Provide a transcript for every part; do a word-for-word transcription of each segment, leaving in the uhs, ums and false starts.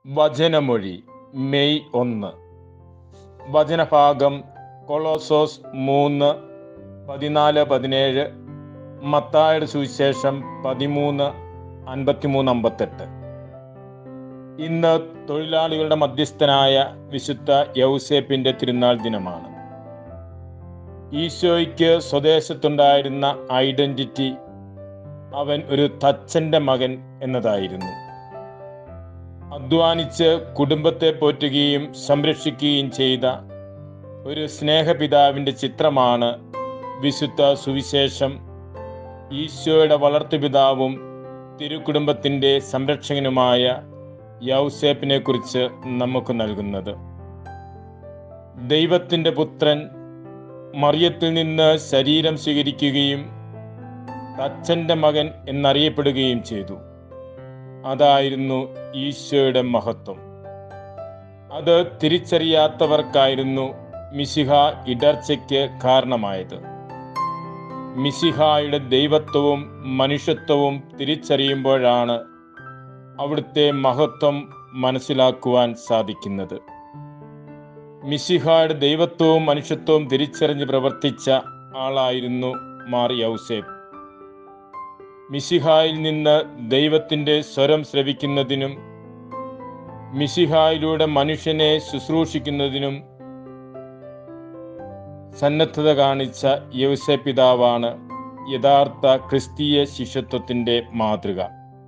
വചനമൊഴി May ഒന്ന്. വചനഭാഗം കൊളോസോസ് മൂന്ന് പതിനാല് പതിനേഴ്, മത്തായിയുടെ സുവിശേഷം പതിമൂന്ന് അൻപത്തിമൂന്ന് അമ്പത്തെട്ട്. ഇന്ന് തൊഴിലാളികളുടെ മധ്യസ്ഥനായ വിശുദ്ധ യൗസേപ്പിൻ്റെ തിരുനാൾ ദിനമാണ്. ഈശോയ്ക്ക് സ്വദേശത്തുണ്ടായിരുന്ന ഐഡന്റിറ്റി അവൻ ഒരു തച്ചൻ്റെ മകൻ എന്നതായിരുന്നു. അധ്വാനിച്ച് കുടുംബത്തെ പോറ്റുകയും സംരക്ഷിക്കുകയും ചെയ്ത ഒരു സ്നേഹപിതാവിൻ്റെ ചിത്രമാണ് വിശുദ്ധ സുവിശേഷം ഈശോയുടെ വളർത്തുപിതാവും തിരുക്കുടുംബത്തിൻ്റെ സംരക്ഷകനുമായ യൗസേപ്പിനെ കുറിച്ച് നമുക്ക് നൽകുന്നത്. ദൈവത്തിൻ്റെ പുത്രൻ മറിയത്തിൽ നിന്ന് ശരീരം സ്വീകരിക്കുകയും തച്ചൻ്റെ മകൻ എന്നറിയപ്പെടുകയും ചെയ്തു. അതായിരുന്നു ഈശോയുടെ മഹത്വം. അത് തിരിച്ചറിയാത്തവർക്കായിരുന്നു മിശിഹ ഇടർച്ചയ്ക്ക് കാരണമായത്. മിശിഹായുടെ ദൈവത്വവും മനുഷ്യത്വവും തിരിച്ചറിയുമ്പോഴാണ് അവിടുത്തെ മഹത്വം മനസ്സിലാക്കുവാൻ സാധിക്കുന്നത്. മിശിഹായുടെ ദൈവത്വവും മനുഷ്യത്വവും തിരിച്ചറിഞ്ഞ് പ്രവർത്തിച്ച ആളായിരുന്നു മാർ യൗസേപ്പ്. മിശിഹായിൽ നിന്ന് ദൈവത്തിൻ്റെ സ്വരം ശ്രവിക്കുന്നതിനും മിശിഹായിലൂടെ മനുഷ്യനെ ശുശ്രൂഷിക്കുന്നതിനും സന്നദ്ധത കാണിച്ച യൗസേപ്പ് പിതാവാണ് യഥാർത്ഥ ക്രിസ്തീയ ശിഷ്യത്വത്തിൻ്റെ മാതൃക.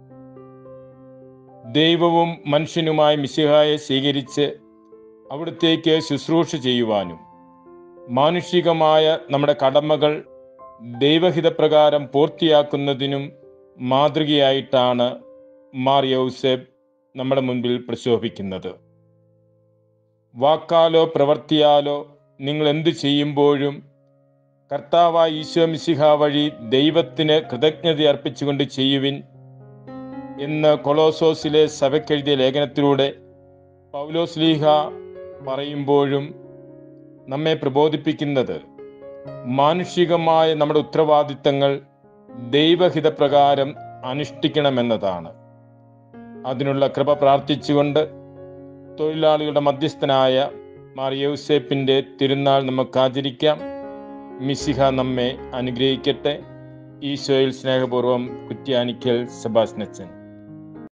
ദൈവവും മനുഷ്യനുമായി മിശിഹായെ സ്വീകരിച്ച് അവിടുത്തേക്ക് ശുശ്രൂഷ ചെയ്യുവാനും മാനുഷികമായ നമ്മുടെ കടമകൾ ദൈവഹിതപ്രകാരം പൂർത്തിയാക്കുന്നതിനും മാതൃകയായിട്ടാണ് മാർ യൗസേപ്പ് നമ്മുടെ മുൻപിൽ പ്രശോഭിക്കുന്നത്. വാക്കാലോ പ്രവർത്തിയാലോ നിങ്ങൾ എന്തു ചെയ്യുമ്പോഴും കർത്താവായ ഈശോ മിശിഹ വഴി ദൈവത്തിന് കൃതജ്ഞത അർപ്പിച്ചുകൊണ്ട് ചെയ്യുവിൻ എന്ന് കൊളോസോസിലെ സഭയ്ക്കെഴുതിയ ലേഖനത്തിലൂടെ പൗലോസ്ലീഹ പറയുമ്പോഴും നമ്മെ പ്രബോധിപ്പിക്കുന്നത് മാനുഷികമായ നമ്മുടെ ഉത്തരവാദിത്തങ്ങൾ ദൈവഹിതപ്രകാരം അനുഷ്ഠിക്കണമെന്നതാണ്. അതിനുള്ള കൃപ പ്രാർത്ഥിച്ചുകൊണ്ട് തൊഴിലാളികളുടെ മധ്യസ്ഥനായ മാർ യൗസേപ്പിൻ്റെ തിരുനാൾ നമുക്ക് ആചരിക്കാം. മിശിഹ നമ്മെ അനുഗ്രഹിക്കട്ടെ. ഈശോയിൽ സ്നേഹപൂർവ്വം കുറ്റ്യാനിക്കൽ സെബാസ്റ്റ്യൻ.